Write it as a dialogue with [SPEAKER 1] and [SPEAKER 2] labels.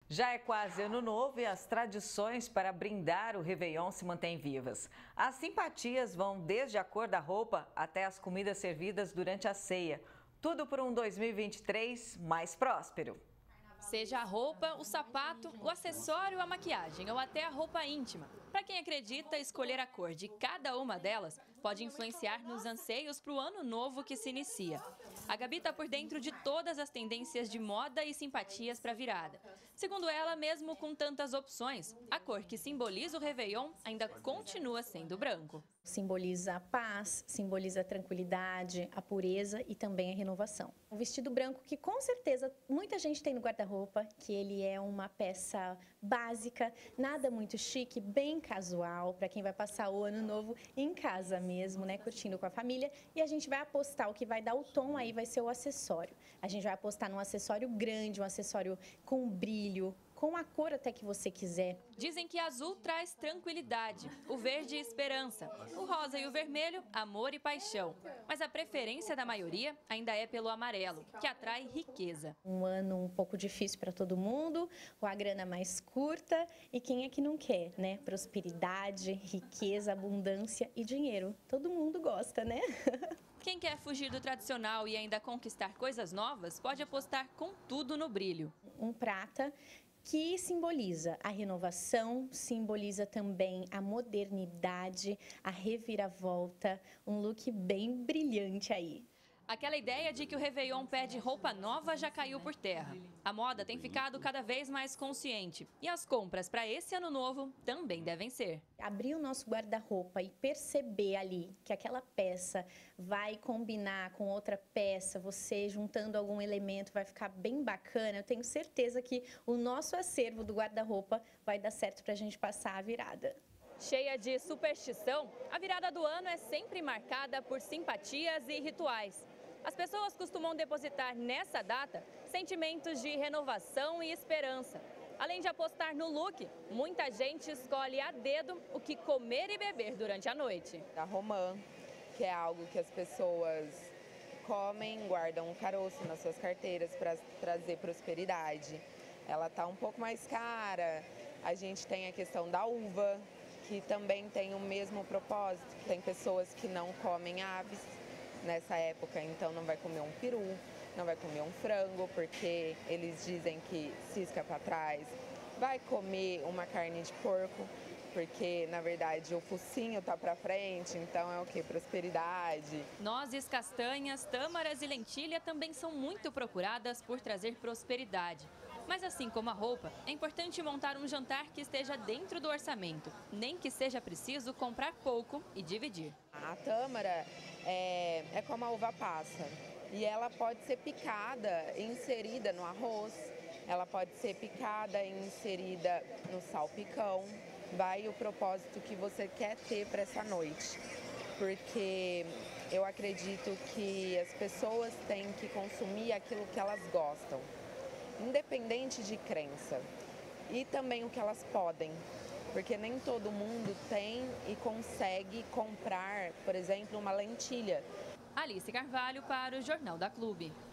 [SPEAKER 1] Já é quase ano novo e as tradições para brindar o Réveillon se mantêm vivas. As simpatias vão desde a cor da roupa até as comidas servidas durante a ceia. Tudo por um 2023 mais próspero.
[SPEAKER 2] Seja a roupa, o sapato, o acessório, a maquiagem ou até a roupa íntima. Para quem acredita, escolher a cor de cada uma delas pode influenciar nos anseios para o ano novo que se inicia. A Gabi está por dentro de todas as tendências de moda e simpatias para a virada. Segundo ela, mesmo com tantas opções, a cor que simboliza o Réveillon ainda continua sendo branco.
[SPEAKER 3] Simboliza a paz, simboliza a tranquilidade, a pureza e também a renovação. Um vestido branco que com certeza muita gente tem no guarda-roupa, que ele é uma peça básica, nada muito chique, bem casual, para quem vai passar o ano novo em casa mesmo, né, curtindo com a família. E a gente vai apostar, o que vai dar o tom aí vai ser o acessório. A gente vai apostar num acessório grande, um acessório com brilho, com a cor até que você quiser.
[SPEAKER 2] Dizem que azul traz tranquilidade, o verde esperança, o rosa e o vermelho amor e paixão. Mas a preferência da maioria ainda é pelo amarelo, que atrai riqueza.
[SPEAKER 3] Um ano um pouco difícil para todo mundo, com a grana mais curta e quem é que não quer, né? Prosperidade, riqueza, abundância e dinheiro. Todo mundo gosta, né?
[SPEAKER 2] Quem quer fugir do tradicional e ainda conquistar coisas novas, pode apostar com tudo no brilho.
[SPEAKER 3] Um prata que simboliza a renovação, simboliza também a modernidade, a reviravolta, um look bem brilhante aí.
[SPEAKER 2] Aquela ideia de que o Réveillon pede roupa nova já caiu por terra. A moda tem ficado cada vez mais consciente e as compras para esse ano novo também devem ser.
[SPEAKER 3] Abrir o nosso guarda-roupa e perceber ali que aquela peça vai combinar com outra peça, você juntando algum elemento vai ficar bem bacana. Eu tenho certeza que o nosso acervo do guarda-roupa vai dar certo para a gente passar a virada.
[SPEAKER 2] Cheia de superstição, a virada do ano é sempre marcada por simpatias e rituais. As pessoas costumam depositar nessa data sentimentos de renovação e esperança. Além de apostar no look, muita gente escolhe a dedo o que comer e beber durante a noite.
[SPEAKER 4] A romã, que é algo que as pessoas comem, guardam um caroço nas suas carteiras para trazer prosperidade. Ela está um pouco mais cara. A gente tem a questão da uva, que também tem o mesmo propósito. Tem pessoas que não comem aves nessa época, então não vai comer um peru, não vai comer um frango, porque eles dizem que cisca para trás. Vai comer uma carne de porco, porque na verdade o focinho tá para frente, então é o que? Prosperidade.
[SPEAKER 2] Nozes, castanhas, tâmaras e lentilha também são muito procuradas por trazer prosperidade. Mas assim como a roupa, é importante montar um jantar que esteja dentro do orçamento, nem que seja preciso comprar pouco e dividir.
[SPEAKER 4] A tâmara é como a uva passa e ela pode ser picada e inserida no arroz, ela pode ser picada e inserida no salpicão. Vai o propósito que você quer ter para essa noite, porque eu acredito que as pessoas têm que consumir aquilo que elas gostam, independente de crença, e também o que elas podem, porque nem todo mundo tem e consegue comprar, por exemplo, uma lentilha.
[SPEAKER 2] Alice Carvalho para o Jornal da Clube.